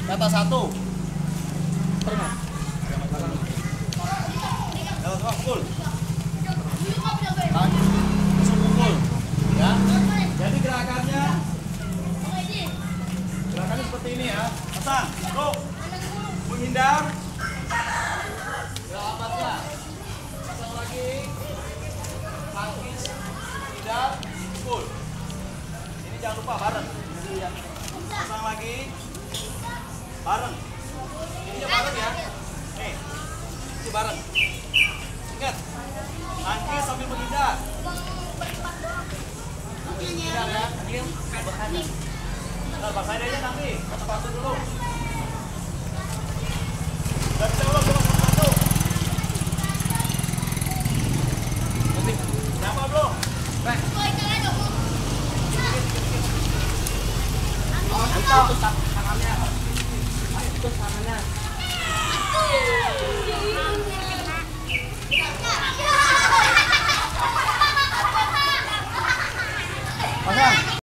Kata satu. Pernah. Jalan semua pukul. Langsung pukul. Ya. Jadi gerakannya seperti ini ya. Pasang, bro. Menghindar. Gerakannya. Pasang lagi. Tangkis. Menghindar. Pukul. Ini jangan lupa bareng. Pasang lagi. Bareng. Ini bareng ya. Nih. Ini bareng. Ingat. Tangkis sambil menghindar. Menghindar ya. Bentar, pakai aja nanti. Satu dulu. Udah bisa belum? Cuma satu. Siapa belum? Baik. Itu tangannya. Itu tangannya.